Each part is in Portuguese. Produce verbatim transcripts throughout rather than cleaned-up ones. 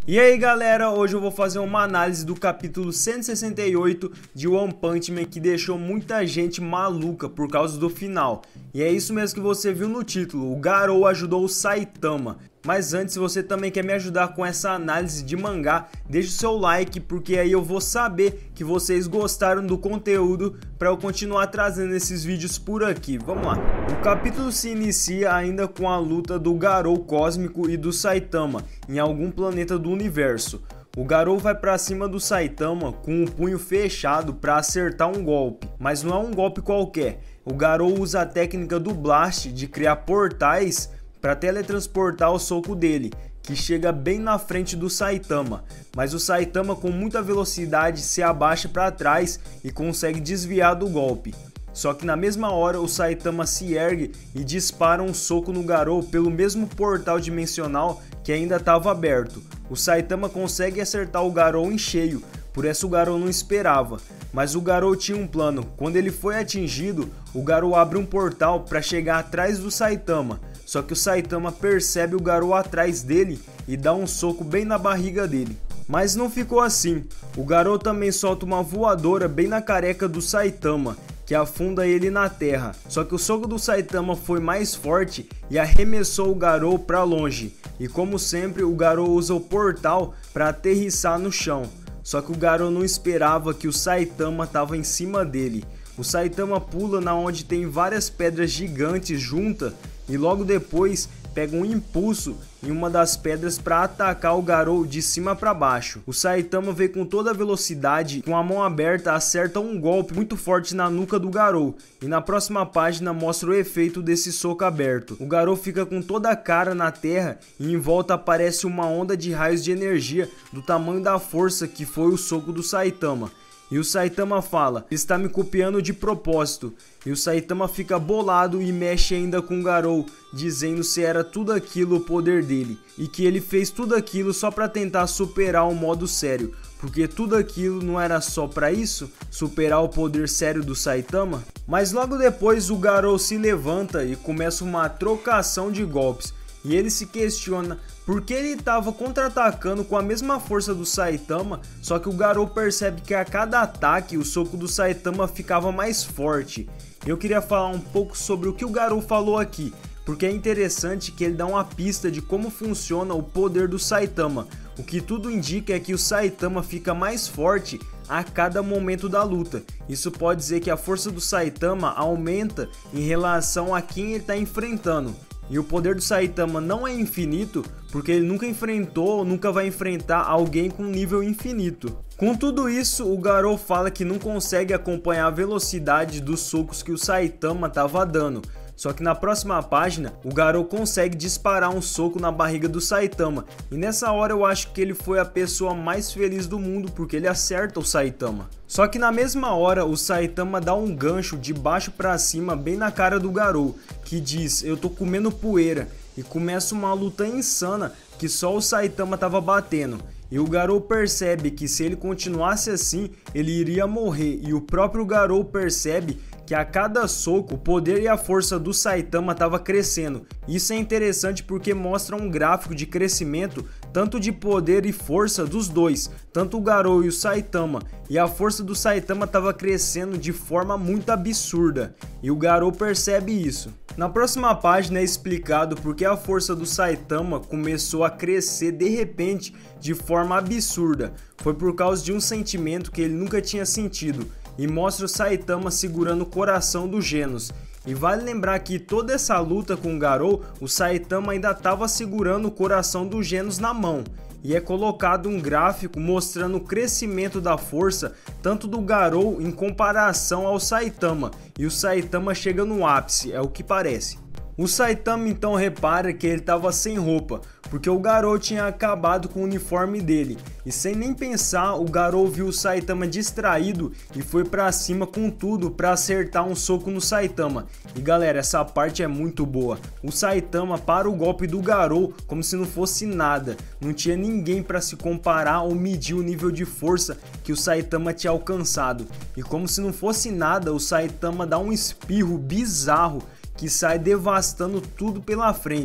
E aí galera, hoje eu vou fazer uma análise do capítulo cento e sessenta e oito de One Punch Man que deixou muita gente maluca por causa do final. E é isso mesmo que você viu no título, o Garou ajudou o Saitama. Mas antes, se você também quer me ajudar com essa análise de mangá, deixa o seu like, porque aí eu vou saber que vocês gostaram do conteúdo para eu continuar trazendo esses vídeos por aqui. Vamos lá. O capítulo se inicia ainda com a luta do Garou cósmico e do Saitama em algum planeta do universo. O Garou vai para cima do Saitama com o punho fechado para acertar um golpe, mas não é um golpe qualquer. O Garou usa a técnica do Blast de criar portais para teletransportar o soco dele, que chega bem na frente do Saitama, mas o Saitama com muita velocidade se abaixa para trás e consegue desviar do golpe. Só que na mesma hora o Saitama se ergue e dispara um soco no Garou pelo mesmo portal dimensional que ainda estava aberto. O Saitama consegue acertar o Garou em cheio, por isso o Garou não esperava. Mas o Garou tinha um plano. Quando ele foi atingido, o Garou abre um portal para chegar atrás do Saitama. Só que o Saitama percebe o Garou atrás dele e dá um soco bem na barriga dele. Mas não ficou assim. O Garou também solta uma voadora bem na careca do Saitama, que afunda ele na terra. Só que o soco do Saitama foi mais forte e arremessou o Garou para longe. E como sempre, o Garou usa o portal para aterrissar no chão. Só que o Garou não esperava que o Saitama estava em cima dele. O Saitama pula na onde tem várias pedras gigantes juntas e logo depois pega um impulso em uma das pedras para atacar o Garou de cima para baixo. O Saitama vem com toda a velocidade, com a mão aberta acerta um golpe muito forte na nuca do Garou e na próxima página mostra o efeito desse soco aberto. O Garou fica com toda a cara na terra e em volta aparece uma onda de raios de energia do tamanho da força que foi o soco do Saitama. E o Saitama fala, está me copiando de propósito. E o Saitama fica bolado e mexe ainda com o Garou, dizendo se era tudo aquilo o poder dele. E que ele fez tudo aquilo só para tentar superar o modo sério. Porque tudo aquilo não era só para isso? Superar o poder sério do Saitama? Mas logo depois o Garou se levanta e começa uma trocação de golpes. E ele se questiona por que ele estava contra-atacando com a mesma força do Saitama, só que o Garou percebe que a cada ataque o soco do Saitama ficava mais forte. Eu queria falar um pouco sobre o que o Garou falou aqui, porque é interessante que ele dá uma pista de como funciona o poder do Saitama. O que tudo indica é que o Saitama fica mais forte a cada momento da luta. Isso pode dizer que a força do Saitama aumenta em relação a quem ele está enfrentando. E o poder do Saitama não é infinito, porque ele nunca enfrentou ou nunca vai enfrentar alguém com nível infinito. Com tudo isso, o Garou fala que não consegue acompanhar a velocidade dos socos que o Saitama estava dando. Só que na próxima página, o Garou consegue disparar um soco na barriga do Saitama. E nessa hora eu acho que ele foi a pessoa mais feliz do mundo, porque ele acerta o Saitama. Só que na mesma hora, o Saitama dá um gancho de baixo para cima bem na cara do Garou, que diz, eu tô comendo poeira. E começa uma luta insana que só o Saitama tava batendo. E o Garou percebe que se ele continuasse assim, ele iria morrer. E o próprio Garou percebe que a cada soco o poder e a força do Saitama estava crescendo. Isso é interessante porque mostra um gráfico de crescimento tanto de poder e força dos dois, tanto o Garou e o Saitama, e a força do Saitama estava crescendo de forma muito absurda, e o Garou percebe isso. Na próxima página é explicado porque a força do Saitama começou a crescer de repente de forma absurda. Foi por causa de um sentimento que ele nunca tinha sentido, e mostra o Saitama segurando o coração do Genos. E vale lembrar que toda essa luta com o Garou, o Saitama ainda estava segurando o coração do Genos na mão. E é colocado um gráfico mostrando o crescimento da força tanto do Garou em comparação ao Saitama. E o Saitama chega no ápice, é o que parece. O Saitama então repara que ele estava sem roupa, porque o Garou tinha acabado com o uniforme dele. E sem nem pensar, o Garou viu o Saitama distraído e foi pra cima com tudo pra acertar um soco no Saitama. E galera, essa parte é muito boa. O Saitama para o golpe do Garou como se não fosse nada. Não tinha ninguém pra se comparar ou medir o nível de força que o Saitama tinha alcançado. E como se não fosse nada, o Saitama dá um espirro bizarro que sai devastando tudo pela frente.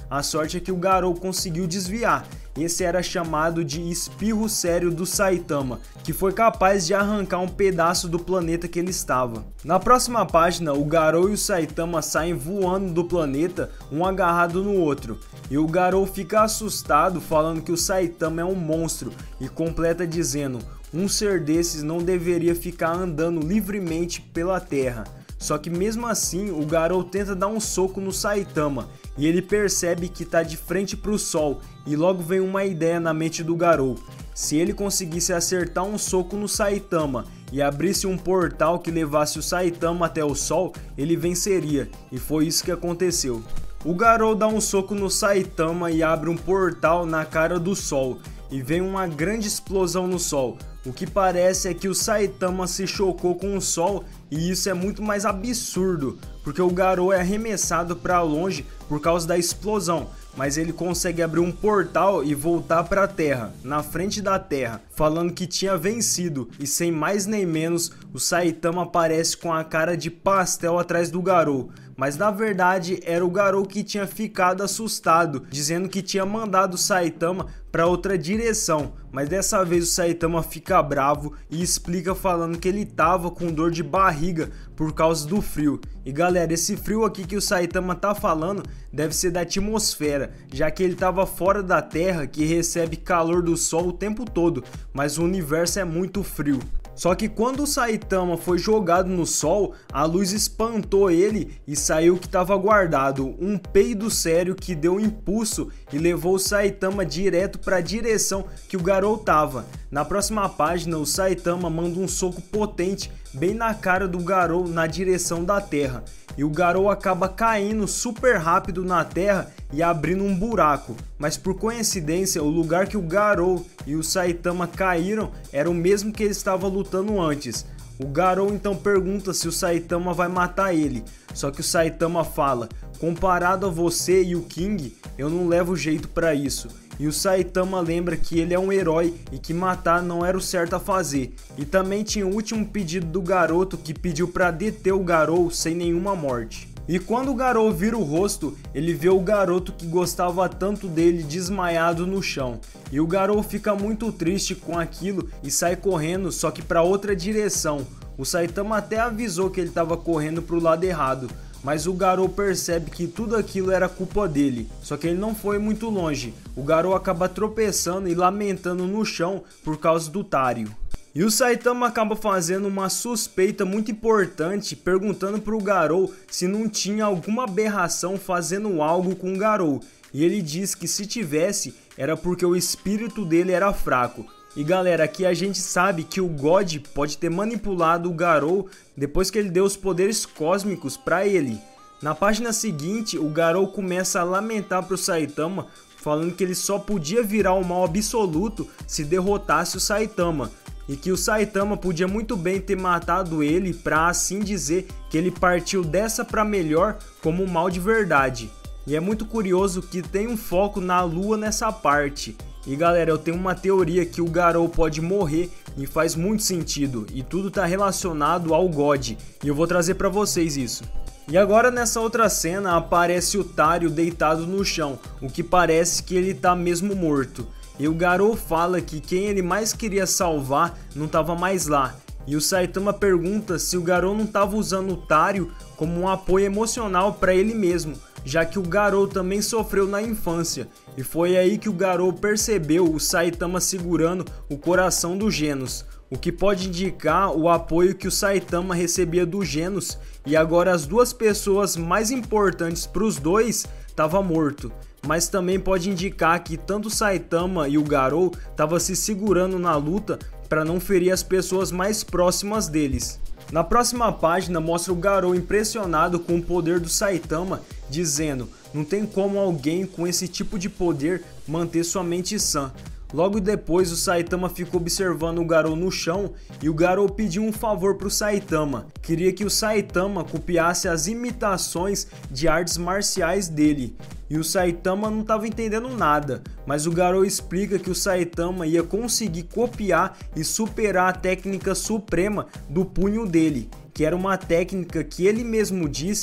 A sorte é que o Garou conseguiu desviar. Esse era chamado de espirro sério do Saitama, que foi capaz de arrancar um pedaço do planeta que ele estava. Na próxima página, o Garou e o Saitama saem voando do planeta, um agarrado no outro. E o Garou fica assustado, falando que o Saitama é um monstro, e completa dizendo: um ser desses não deveria ficar andando livremente pela Terra. Só que mesmo assim, o Garou tenta dar um soco no Saitama, e ele percebe que está de frente para o sol, e logo vem uma ideia na mente do Garou. Se ele conseguisse acertar um soco no Saitama e abrisse um portal que levasse o Saitama até o sol, ele venceria, e foi isso que aconteceu. O Garou dá um soco no Saitama e abre um portal na cara do sol, e vem uma grande explosão no sol. O que parece é que o Saitama se chocou com o sol, e isso é muito mais absurdo, porque o Garou é arremessado para longe por causa da explosão, mas ele consegue abrir um portal e voltar para a Terra, na frente da Terra, falando que tinha vencido, e sem mais nem menos, o Saitama aparece com a cara de pastel atrás do Garou. Mas na verdade era o Garou que tinha ficado assustado, dizendo que tinha mandado o Saitama para outra direção, mas dessa vez o Saitama fica bravo e explica falando que ele tava com dor de barriga por causa do frio. E galera, esse frio aqui que o Saitama tá falando deve ser da atmosfera, já que ele tava fora da Terra, que recebe calor do sol o tempo todo, mas o universo é muito frio. Só que quando o Saitama foi jogado no sol, a luz espantou ele e saiu o que estava guardado, um peido sério que deu um impulso e levou o Saitama direto para a direção que o Garou tava. Na próxima página, o Saitama manda um soco potente bem na cara do Garou na direção da Terra, e o Garou acaba caindo super rápido na Terra e abrindo um buraco. Mas por coincidência, o lugar que o Garou e o Saitama caíram era o mesmo que ele estava lutando antes. O Garou então pergunta se o Saitama vai matar ele, só que o Saitama fala: comparado a você e o King, eu não levo jeito para isso. E o Saitama lembra que ele é um herói e que matar não era o certo a fazer. E também tinha o último pedido do garoto, que pediu para deter o Garou sem nenhuma morte. E quando o Garou vira o rosto, ele vê o garoto que gostava tanto dele desmaiado no chão. E o Garou fica muito triste com aquilo e sai correndo, só que para outra direção. O Saitama até avisou que ele estava correndo para o lado errado, mas o Garou percebe que tudo aquilo era culpa dele, só que ele não foi muito longe. O Garou acaba tropeçando e lamentando no chão por causa do Tário. E o Saitama acaba fazendo uma suspeita muito importante, perguntando para o Garou se não tinha alguma aberração fazendo algo com o Garou. E ele diz que se tivesse, era porque o espírito dele era fraco. E galera, aqui a gente sabe que o God pode ter manipulado o Garou depois que ele deu os poderes cósmicos para ele. Na página seguinte, o Garou começa a lamentar para o Saitama, falando que ele só podia virar o mal absoluto se derrotasse o Saitama. E que o Saitama podia muito bem ter matado ele para assim dizer que ele partiu dessa para melhor como um mal de verdade. E é muito curioso que tem um foco na lua nessa parte. E galera, eu tenho uma teoria que o Garou pode morrer e faz muito sentido. E tudo está relacionado ao God. E eu vou trazer para vocês isso. E agora nessa outra cena aparece o Tário deitado no chão, o que parece que ele está mesmo morto. E o Garou fala que quem ele mais queria salvar não estava mais lá. E o Saitama pergunta se o Garou não estava usando o Tário como um apoio emocional para ele mesmo, já que o Garou também sofreu na infância. E foi aí que o Garou percebeu o Saitama segurando o coração do Genos, o que pode indicar o apoio que o Saitama recebia do Genos, e agora as duas pessoas mais importantes para os dois estavam mortos. Mas também pode indicar que tanto o Saitama e o Garou estavam se segurando na luta para não ferir as pessoas mais próximas deles. Na próxima página mostra o Garou impressionado com o poder do Saitama, dizendo: não tem como alguém com esse tipo de poder manter sua mente sã. Logo depois o Saitama ficou observando o Garou no chão e o Garou pediu um favor para o Saitama. Queria que o Saitama copiasse as imitações de artes marciais dele. E o Saitama não estava entendendo nada, mas o Garou explica que o Saitama ia conseguir copiar e superar a técnica suprema do punho dele, que era uma técnica que ele mesmo disse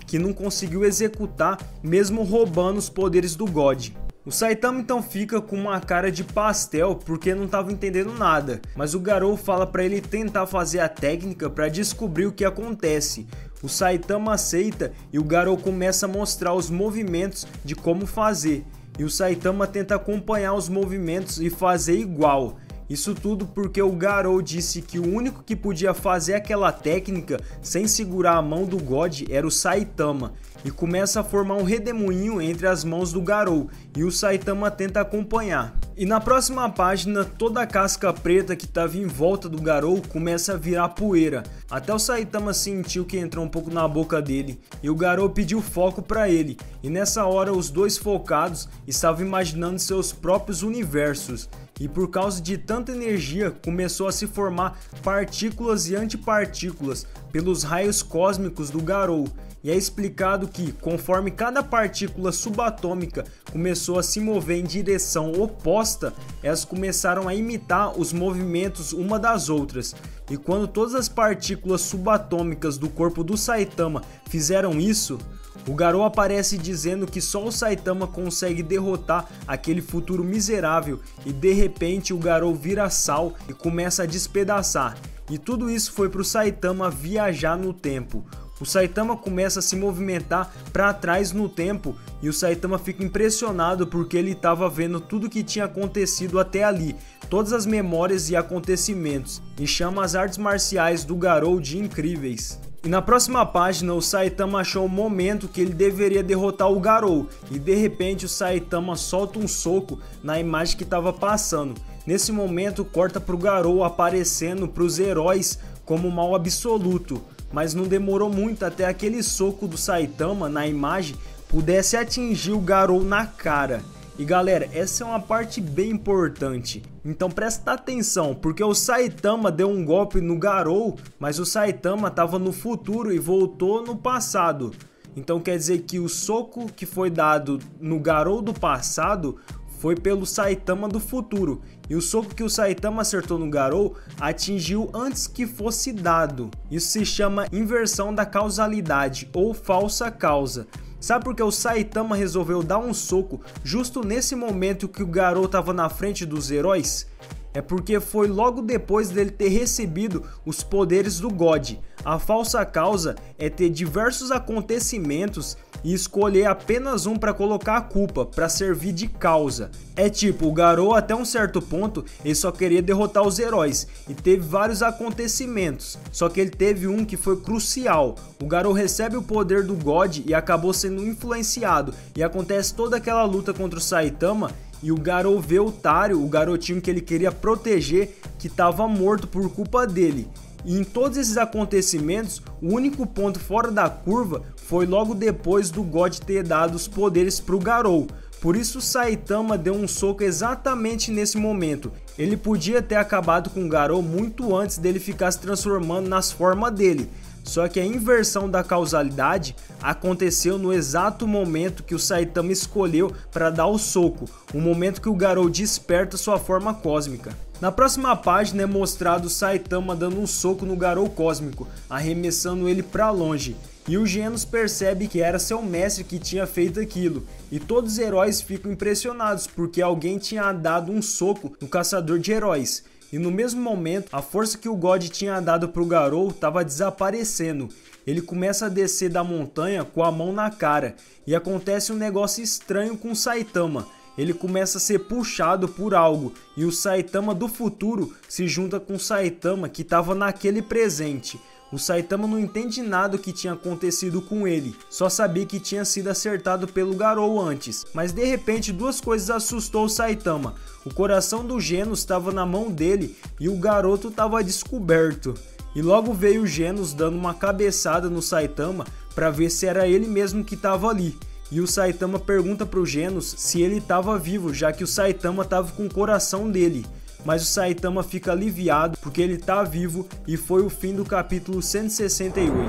que não conseguiu executar mesmo roubando os poderes do God. O Saitama então fica com uma cara de pastel porque não estava entendendo nada, mas o Garou fala para ele tentar fazer a técnica para descobrir o que acontece. O Saitama aceita e o Garou começa a mostrar os movimentos de como fazer, e o Saitama tenta acompanhar os movimentos e fazer igual. Isso tudo porque o Garou disse que o único que podia fazer aquela técnica sem segurar a mão do God era o Saitama, e começa a formar um redemoinho entre as mãos do Garou, e o Saitama tenta acompanhar. E na próxima página, toda a casca preta que estava em volta do Garou começa a virar poeira. Até o Saitama sentiu que entrou um pouco na boca dele, e o Garou pediu foco para ele, e nessa hora os dois focados estavam imaginando seus próprios universos. E por causa de tanta energia, começou a se formar partículas e antipartículas pelos raios cósmicos do Garou. E é explicado que, conforme cada partícula subatômica começou a se mover em direção oposta, elas começaram a imitar os movimentos uma das outras. E quando todas as partículas subatômicas do corpo do Saitama fizeram isso, o Garou aparece dizendo que só o Saitama consegue derrotar aquele futuro miserável, e de repente o Garou vira sal e começa a despedaçar. E tudo isso foi para o Saitama viajar no tempo. O Saitama começa a se movimentar para trás no tempo, e o Saitama fica impressionado porque ele estava vendo tudo o que tinha acontecido até ali, todas as memórias e acontecimentos, e chama as artes marciais do Garou de incríveis. E na próxima página, o Saitama achou o momento que ele deveria derrotar o Garou, e de repente o Saitama solta um soco na imagem que estava passando. Nesse momento corta para o Garou aparecendo para os heróis como mal absoluto, mas não demorou muito até aquele soco do Saitama na imagem pudesse atingir o Garou na cara. E galera, essa é uma parte bem importante, então presta atenção, porque o Saitama deu um golpe no Garou, mas o Saitama estava no futuro e voltou no passado. Então quer dizer que o soco que foi dado no Garou do passado foi pelo Saitama do futuro, e o soco que o Saitama acertou no Garou atingiu antes que fosse dado. Isso se chama inversão da causalidade ou falsa causa. Sabe por que o Saitama resolveu dar um soco justo nesse momento que o Garou estava na frente dos heróis? É porque foi logo depois dele ter recebido os poderes do God. A falsa causa é ter diversos acontecimentos e escolher apenas um para colocar a culpa, para servir de causa. É tipo, o Garou até um certo ponto ele só queria derrotar os heróis e teve vários acontecimentos, só que ele teve um que foi crucial. O Garou recebe o poder do God e acabou sendo influenciado, e acontece toda aquela luta contra o Saitama, e o Garou vê o Tário, o garotinho que ele queria proteger, que estava morto por culpa dele. E em todos esses acontecimentos, o único ponto fora da curva foi logo depois do God ter dado os poderes para o Garou. Por isso o Saitama deu um soco exatamente nesse momento. Ele podia ter acabado com o Garou muito antes dele ficar se transformando nas formas dele. Só que a inversão da causalidade aconteceu no exato momento que o Saitama escolheu para dar o soco, o momento que o Garou desperta sua forma cósmica. Na próxima página é mostrado o Saitama dando um soco no Garou cósmico, arremessando ele para longe. E o Genos percebe que era seu mestre que tinha feito aquilo, e todos os heróis ficam impressionados porque alguém tinha dado um soco no caçador de heróis. E no mesmo momento, a força que o God tinha dado para o Garou estava desaparecendo. Ele começa a descer da montanha com a mão na cara, e acontece um negócio estranho com o Saitama. Ele começa a ser puxado por algo, e o Saitama do futuro se junta com o Saitama que estava naquele presente. O Saitama não entende nada do que tinha acontecido com ele, só sabia que tinha sido acertado pelo Garou antes. Mas de repente duas coisas assustou o Saitama. O coração do Genos estava na mão dele e o garoto estava descoberto. E logo veio o Genos dando uma cabeçada no Saitama para ver se era ele mesmo que estava ali. E o Saitama pergunta para o Genos se ele estava vivo, já que o Saitama estava com o coração dele. Mas o Saitama fica aliviado porque ele está vivo, e foi o fim do capítulo cento e sessenta e oito.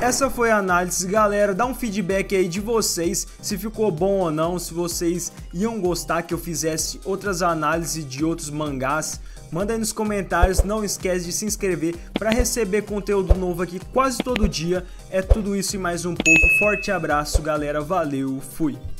Essa foi a análise, galera. Dá um feedback aí de vocês, se ficou bom ou não, se vocês iam gostar que eu fizesse outras análises de outros mangás. Manda aí nos comentários, não esquece de se inscrever para receber conteúdo novo aqui quase todo dia. É tudo isso e mais um pouco. Forte abraço, galera. Valeu, fui!